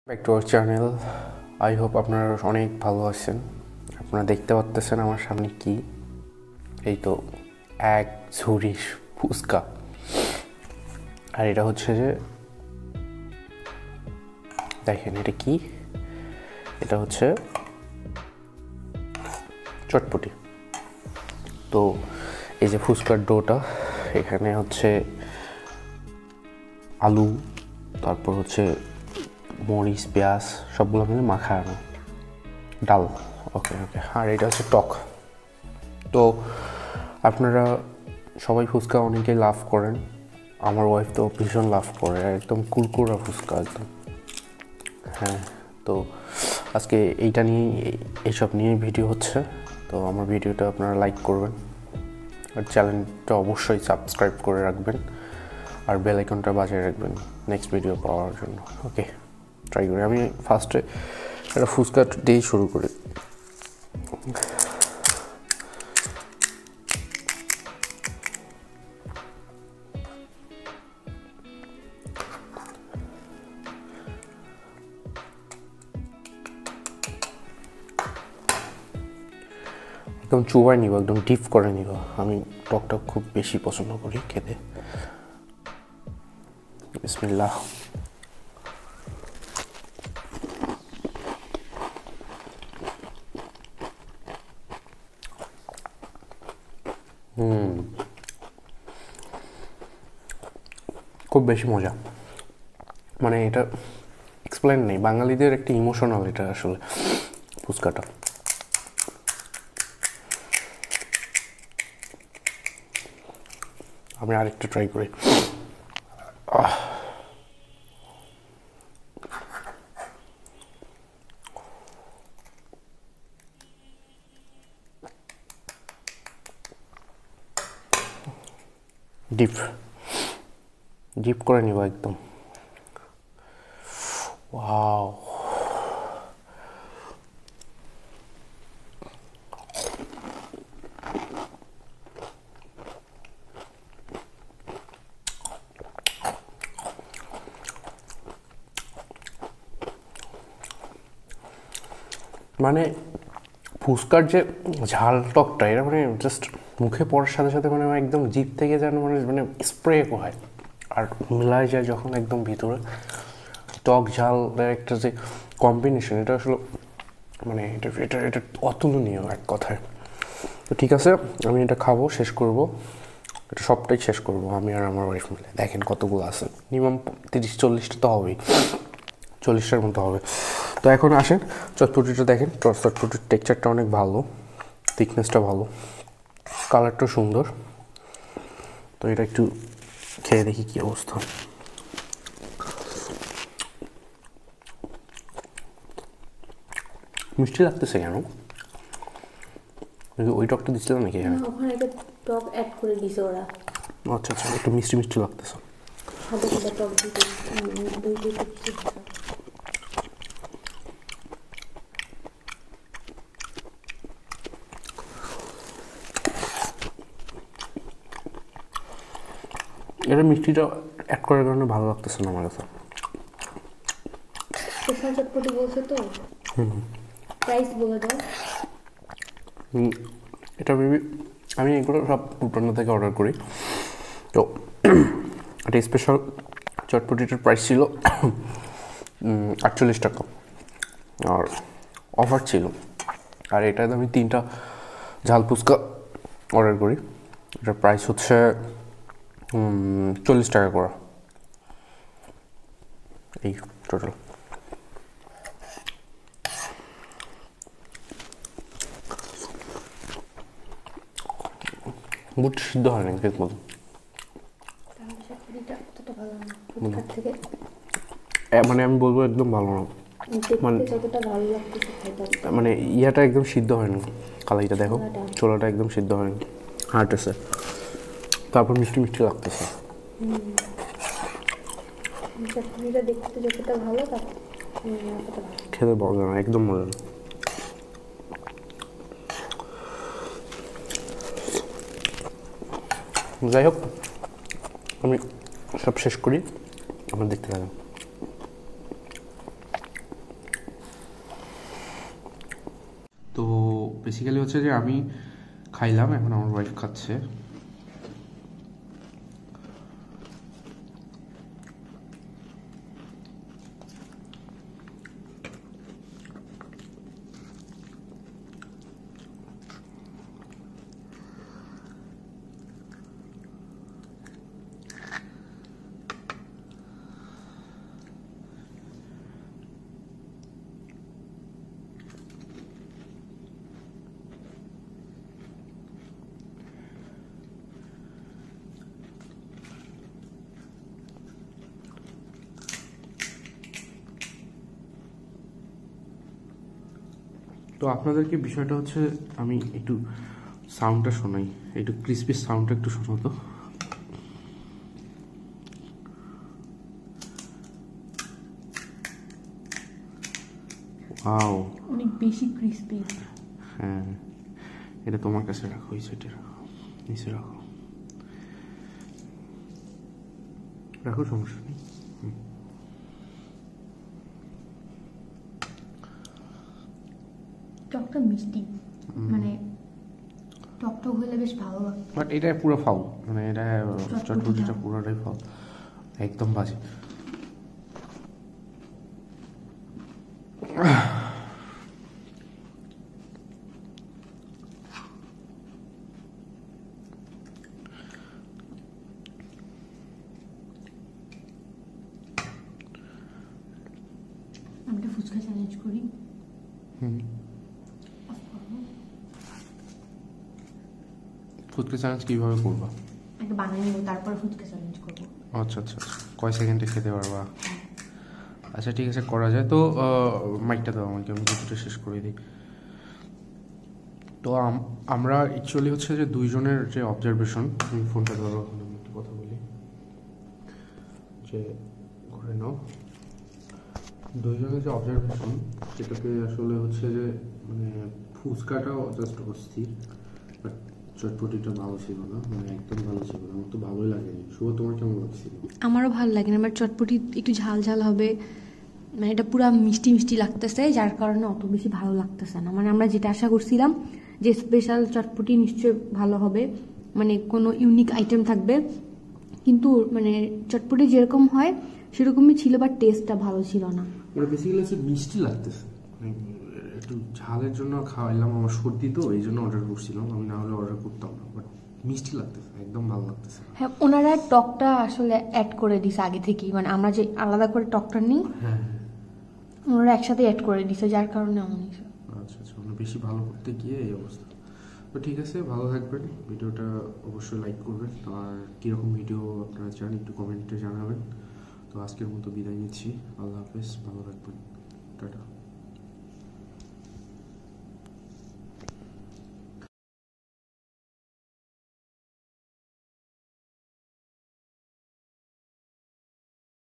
Back to our channel. I hope আপনারা অনেক ভালো আছেন। আপনারা দেখতে পাচ্ছেন আমার সামনে কি, এই তো এক ঝুড়ি ফুচকা। আর এটা হচ্ছে যে দেখেন এটা কি, এটা হচ্ছে চটপটি। তো এই যে ফুচকার ডোটা, এখানে হচ্ছে আলু, তারপর হচ্ছে মরিচ, পেঁয়াজ সবগুলো মিলে মাখানো ডাল। ওকে ওকে। আর এটা হচ্ছে টক। তো আপনারা সবাই ফুচকা অনেকেই লাভ করেন, আমার ওয়াইফ তো ভীষণ লাভ করে, একদম কুরকুরা ফুচকা একদম। হ্যাঁ, তো আজকে এইটা নিয়েই, এইসব নিয়েই ভিডিও হচ্ছে। তো আমার ভিডিওটা আপনারা লাইক করবেন, আর চ্যানেলটা অবশ্যই সাবস্ক্রাইব করে রাখবেন, আর বেল আইকনটা বাজিয়ে রাখবেন নেক্সট ভিডিও পাওয়ার জন্য। ওকে, ট্রাই করি। আমি ফার্স্টে একটা ফুচকা দিয়েই শুরু করি। একদম চুবাই নিব, একদম ডিপ করে নিব। আমি টকটা খুব বেশি পছন্দ করি খেতে। বিসমিল্লাহ। খুব বেশি মজা, মানে এটা এক্সপ্লেন নেই, বাঙালিদের একটা ইমোশনাল এটা আসলে ফুচকাটা। আমি আরেকটা ট্রাই করি। ডিপ ডিপ করে নিব একদম। ওয়াও, মানে ফুচকার যে ঝাল টকটা, এটা মানে জাস্ট মুখে পড়ার সাথে সাথে মানে একদম জিভ থেকে যেন মানে স্প্রে হয় আর মিলায় যায় যখন একদম ভিতরে। টক ঝালের একটা যে কম্বিনেশন, এটা আসলে মানে এটা এটা এটা অতুলনীয় এক কথায়। তো ঠিক আছে, আমি এটা খাবো, শেষ করব, এটা সবটাই শেষ করব আমি আর আমার ওয়াইফ মিলে। দেখেন কতগুলো আছে, মিনিমাম 30-40টা তো হবেই, 40টার মতো হবে। তো এখন আসেন চটপটিটা দেখেন। চটপটির টেক্সচারটা অনেক ভালো, থিকনেসটা ভালো, কালারটা সুন্দর। তো এটা একটু খেয়ে দেখি কী অবস্থা। মিষ্টি লাগতেছে কেন? ওই টকটা দিচ্ছিল নাকি এখানে? ওখানে একটা টক অ্যাড করে দিছে ওরা। আচ্ছা আচ্ছা, একটু মিষ্টি মিষ্টি লাগতেছে। সাদা সাদা টক দিতে দুইটা কিছু। এটা মিষ্টিটা অ্যাড করার কারণে ভালো লাগতেছে না আমার কাছে। স্পেশাল চটপটি বলছে তো। প্রাইস বলে দাও। এটা মেবি আমি এগুলো সব ফুডপান্ডা থেকে অর্ডার করি। তো এটা স্পেশাল চটপটিটার প্রাইস ছিল 48 টাকা, আর অফার ছিল। আর এটাতে আমি 3টা ঝাল ফুচকা অর্ডার করি, এটার প্রাইস হচ্ছে 40 টাকা করে, এই টোটাল। বুট সিদ্ধ হয় না ঠিক মতো, মানে আমি বলবো একদম ভালো না, মানে ইয়াটা একদম সিদ্ধ হয়নি। কালাইটা দেখো, ছোলাটা একদম সিদ্ধ হয়নি, হার্ট আছে, তারপর মিষ্টি মিষ্টি লাগতেছে। খেতে মজা না, একদম মজা না। যাই হোক, আমি সব শেষ করি, আমরা দেখতে থাকুন। তো বেসিক্যালি হচ্ছে যে আমি খাইলাম, এখন আমার ওয়াইফ খাচ্ছে। তো আপনাদেরকে বিষয়টা হচ্ছে আমি একটু সাউন্ডটা শোনাই, একটু ক্রিসপি সাউন্ডটা একটু শোনাতো। ওয়াও, অনেক বেশি ক্রিসপি। হ্যাঁ, এটা তোমার কাছে রাখো, এই সাইডে রাখো, নিচে রাখো, রাখো, সমস্যা নেই। টকটা মিষ্টি, মানে টকটক হলে বেশ ভালো লাগে। বাট এটা পুরো ফাউল, মানে এটা চটপটিটা পুরোটাই ফাউল, একদম বাজে। আমি একটা ফুচকা চ্যালেঞ্জ করি। ফুচকা চ্যালেঞ্জ কীভাবে করবা? একটা বানিয়ে নেবো, তারপরে ফুচকা চ্যালেঞ্জ করবো। আচ্ছা আচ্ছা আচ্ছা, কয় সেকেন্ডে খেতে পারবা? আচ্ছা ঠিক আছে, করা যায়। তো মাইকটা দাও আমাকে, আমি কিছুটা শেষ করে দিই। তো আমরা অ্যাকচুয়ালি হচ্ছে যে দুইজনের যে অবজারভেশন, তুমি ফোনটা ধরো, আমি একটু কথা বলি, যে ঘুরে নাও, দুইজনের যে অবজারভেশন সেটাতে আসলে হচ্ছে যে মানে ফুচকাটাও জাস্ট অস্থির, বাট চটপটিটা ভালো ছিল না, মানে একদম ভালো ছিল না, আমার তো ভালোই লাগেনি। শুভ, তোমার কেমন লাগছিল? আমারও ভালো লাগে না, আমার চটপটি একটু ঝাল ঝাল হবে, মানে এটা পুরো মিষ্টি মিষ্টি লাগতেছে, যার কারণে অত বেশি ভালো লাগতেছে না। মানে আমরা যেটা আশা করছিলাম যে স্পেশাল চটপটি নিশ্চয়ই ভালো হবে, মানে কোনো ইউনিক আইটেম থাকবে, কিন্তু মানে চটপটি যেরকম হয় সেরকমই ছিল, বাট টেস্টটা ভালো ছিল না। মানে বেসিক্যালি হচ্ছে মিষ্টি লাগতেছে, মানে একটু ঝালের জন্য খাওয়াইলাম, আমার সর্দি তো এই জন্য অর্ডার করছিলাম, আমি না হলে অর্ডার করতাম না, বাট মিষ্টি লাগতেছে, একদম ভালো লাগতেছে। হ্যাঁ, ওনারা টকটা আসলে অ্যাড করে দিছে আগে থেকেই, মানে আমরা যে আলাদা করে টকটা নিই, হ্যাঁ, ওনারা একসাথে অ্যাড করে দিছে, যার কারণে এমন হয়েছে। আচ্ছা আচ্ছা, মানে বেশি ভালো করতে গিয়ে এই অবস্থা। তো ঠিক আছে, ভালো থাকবেন, ভিডিওটা অবশ্যই লাইক করবেন, আর কীরকম ভিডিও আপনারা চান একটু কমেন্টে জানাবেন। তো আজকের মতো বিদায় নিচ্ছি, আল্লাহ হাফেজ, ভালো থাকবেন, টাটা।